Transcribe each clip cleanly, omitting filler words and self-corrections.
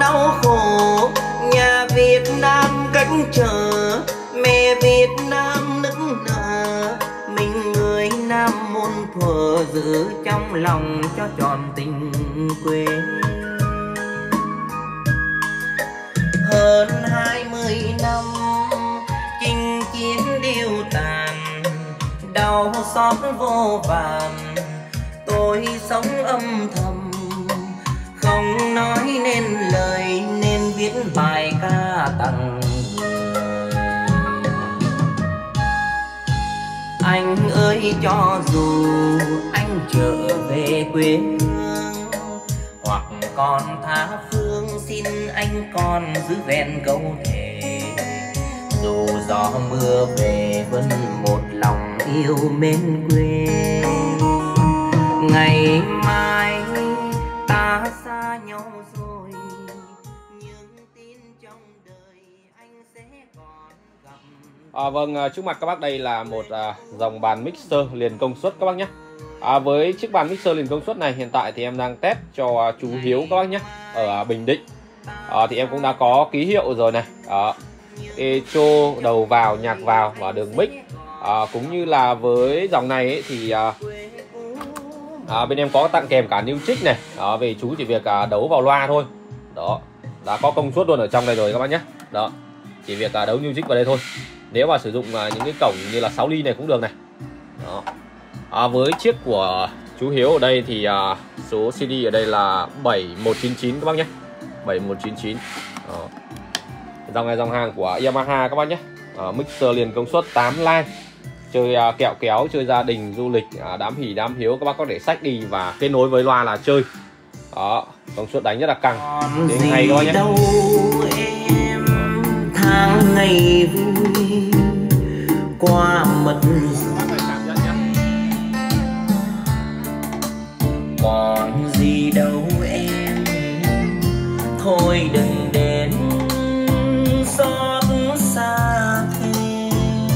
đau khổ, nhà Việt Nam cách trở, mẹ Việt Nam nức nở. Mình người Nam muôn thuở giữ trong lòng cho tròn tình quê. Hơn 20 năm chinh chiến điêu tàn, đau xót vô vàn, tôi sống âm thầm không nói nên lời, nên viết bài ca tặng người. Anh ơi cho dù anh trở về quê hương, hoặc còn tha phương, xin anh còn giữ vẹn câu thề. Dù gió mưa về vẫn một lòng yêu mến quê. Ngày mai ta xa nhau rồi, nhưng tin trong đời anh sẽ còn gặp. Vâng, trước mặt các bác đây là một dòng bàn mixer liền công suất các bác nhé. Với chiếc bàn mixer liền công suất này hiện tại thì em đang test cho chú Hiếu các bác nhé, ở Bình Định. Thì em cũng đã có ký hiệu rồi này, echo, đầu vào, nhạc vào và đường mic. Cũng như là với dòng này ấy, thì bên em có tặng kèm cả new trích này. Về chú chỉ việc đấu vào loa thôi. Đó, đã có công suất luôn ở trong đây rồi các bác nhé. Đó, chỉ việc đấu new trích vào đây thôi. Nếu mà sử dụng những cái cổng như là 6 ly này cũng được này. Đó. Với chiếc của chú Hiếu ở đây thì số CD ở đây là 7199 các bác nhé. 7199. Đó. Dòng này dòng hàng của Yamaha các bác nhé. Mixer liền công suất 8 line. Chơi kẹo kéo, chơi gia đình, du lịch, đám hỉ, đám hiếu các bác có thể xách đi và kết nối với loa là chơi. Đó, công suất đánh rất là căng. Đến hay các bác nhé. Đâu em tháng ngày vui qua mật còn gì đâu em, thôi đừng đến xót xa thêm.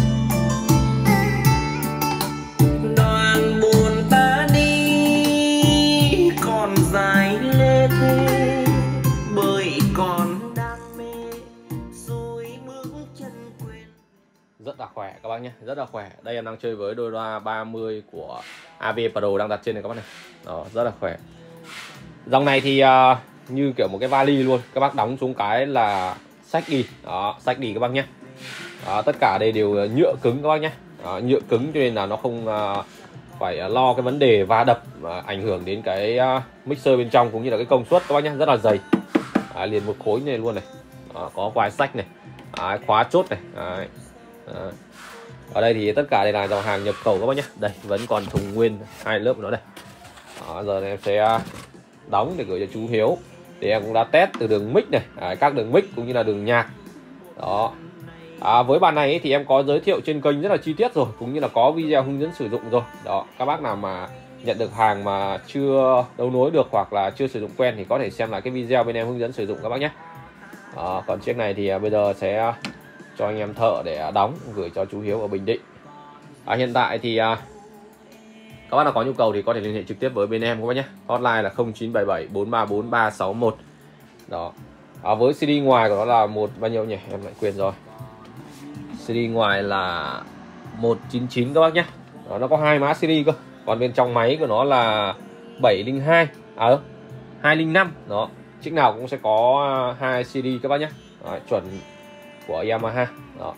Đoàn buồn ta đi còn dài lê thế, bởi còn đam mê rồi bước chân quên. Rất là khỏe các bác nhé, rất là khỏe. Đây em đang chơi với đôi loa 30 của AV Pro đang đặt trên này các bác này. Đó, rất là khỏe. Dòng này thì như kiểu một cái vali luôn, các bác đóng xuống cái là xách đi. Đó, xách đi các bác nhé. Tất cả đây đều nhựa cứng các bác nhé. Nhựa cứng cho nên là nó không phải lo cái vấn đề va đập ảnh hưởng đến cái mixer bên trong cũng như là cái công suất các bác nhé, rất là dày. Liền một khối này luôn này. Có quai sách này, khóa chốt này. Đấy. Ở đây thì tất cả đây là dòng hàng nhập khẩu các bác nhé. Đây vẫn còn thùng nguyên 2 lớp nữa đây. Giờ này em sẽ đóng để gửi cho chú Hiếu. Thì em cũng đã test từ đường mic này, các đường mic cũng như là đường nhạc. Đó. Với bàn này thì em có giới thiệu trên kênh rất là chi tiết rồi, cũng như là có video hướng dẫn sử dụng rồi. Đó, các bác nào mà nhận được hàng mà chưa đấu nối được hoặc là chưa sử dụng quen thì có thể xem lại cái video bên em hướng dẫn sử dụng các bác nhé. Còn chiếc này thì bây giờ sẽ cho anh em thợ để đóng gửi cho chú Hiếu ở Bình Định. Hiện tại thì các bác nào có nhu cầu thì có thể liên hệ trực tiếp với bên em các bác nhé. Hotline là 0977 434 361. Đó. Với CD ngoài của nó là một bao nhiêu nhỉ? Em lại quên rồi. CD ngoài là 199 các bác nhé. Đó, nó có 2 mã CD cơ. Còn bên trong máy của nó là 702, 205. Đó. Chiếc nào cũng sẽ có 2 CD các bác nhé. Đó, chuẩn của Yamaha. Đó.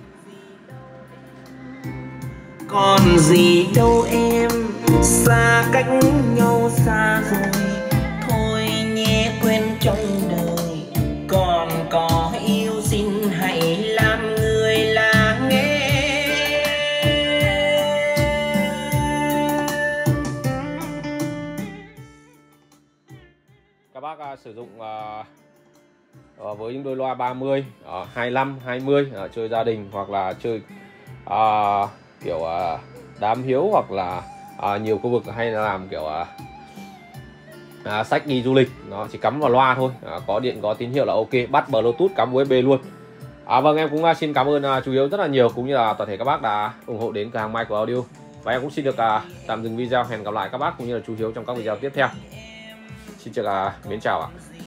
Còn gì đâu em, xa cách nhau xa rồi, thôi nhé quên trong đời. Còn có yêu xin hãy làm người lắng nghe. Các bác sử dụng với những đôi loa 30, 25, 20 chơi gia đình hoặc là chơi kiểu đám hiếu hoặc là nhiều khu vực hay là làm kiểu xách đi du lịch, nó chỉ cắm vào loa thôi, có điện có tín hiệu là ok, bắt Bluetooth cắm USB luôn. Vâng, em cũng xin cảm ơn chú Hiếu rất là nhiều, cũng như là toàn thể các bác đã ủng hộ đến cửa hàng Micro Audio. Và em cũng xin được tạm dừng video, hẹn gặp lại các bác cũng như là chú Hiếu trong các video tiếp theo. Xin chào, mến chào ạ.